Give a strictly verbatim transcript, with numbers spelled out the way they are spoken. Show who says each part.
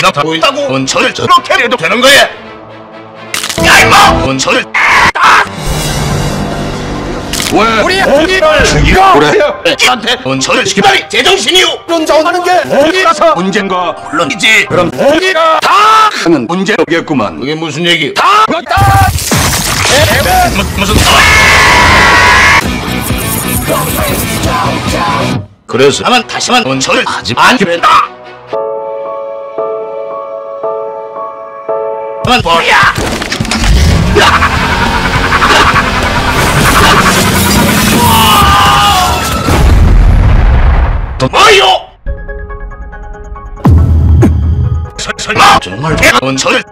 Speaker 1: 나타나고 있다고. 원천을 저렇게 해도 되는 거야? 야 임마! 원천을 왜 우리 공기를 죽이라 그래? 지한테 원천을 시키다니 제정신이요.
Speaker 2: 운전하는 게
Speaker 1: 공기라서 문제인가? 물론이지. 그럼 공기가 다 하는 문제겠구만. 그게 무슨 얘기? 다 맞다. 무, 무슨 그래서 다만 다시만 원천을 하지 않기로 했다. 다만 뭐야? 뭐요? 설, 설마 정말 내가 원천을